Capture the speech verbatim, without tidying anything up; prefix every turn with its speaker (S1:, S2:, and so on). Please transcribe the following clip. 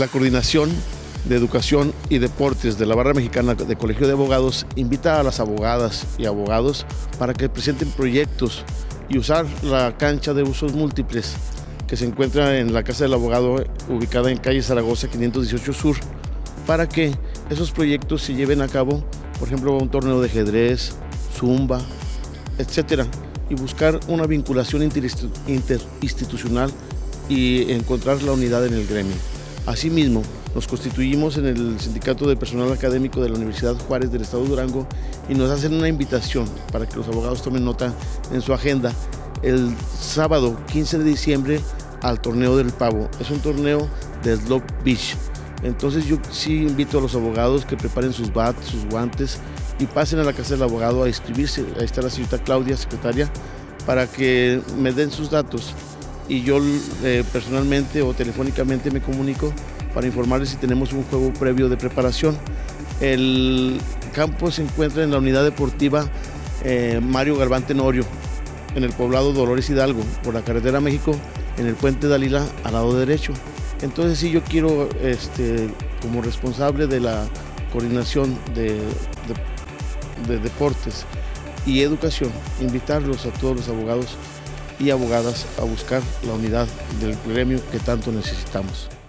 S1: La Coordinación de Educación y Deportes de la Barra Mexicana de Colegio de Abogados invita a las abogadas y abogados para que presenten proyectos y usar la cancha de usos múltiples que se encuentra en la Casa del Abogado, ubicada en calle Zaragoza quinientos dieciocho Sur, para que esos proyectos se lleven a cabo, por ejemplo, un torneo de ajedrez, zumba, etcétera, y buscar una vinculación interinstitucional y encontrar la unidad en el gremio. Asimismo, nos constituimos en el Sindicato de Personal Académico de la Universidad Juárez del Estado de Durango y nos hacen una invitación para que los abogados tomen nota en su agenda el sábado quince de diciembre al Torneo del Pavo. Es un torneo de Slope Beach. Entonces yo sí invito a los abogados que preparen sus bats, sus guantes y pasen a la Casa del Abogado a inscribirse. Ahí está la señorita Claudia, secretaria, para que me den sus datos y yo eh, personalmente o telefónicamente me comunico para informarles si tenemos un juego previo de preparación. El campo se encuentra en la unidad deportiva eh, Mario Galván Tenorio, en el poblado Dolores Hidalgo, por la carretera México, en el puente de Dalila, al lado derecho. Entonces sí, yo quiero, este, como responsable de la coordinación de, de, de deportes y educación, invitarlos a todos los abogados y abogadas a buscar la unidad del gremio que tanto necesitamos.